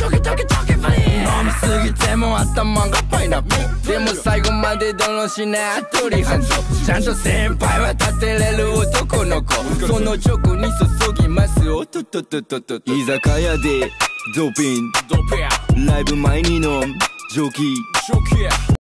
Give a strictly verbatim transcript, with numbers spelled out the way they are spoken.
チョキチョキチョキフリー。飲みすぎても頭がパイナップル。でも最後までどのしない鳥ハンド。ちゃんと先輩は立てれる男の子。そのチョコに注ぎますおっとっとっとっとっと。居酒屋でドーピン、ライブ前に飲むジョキ。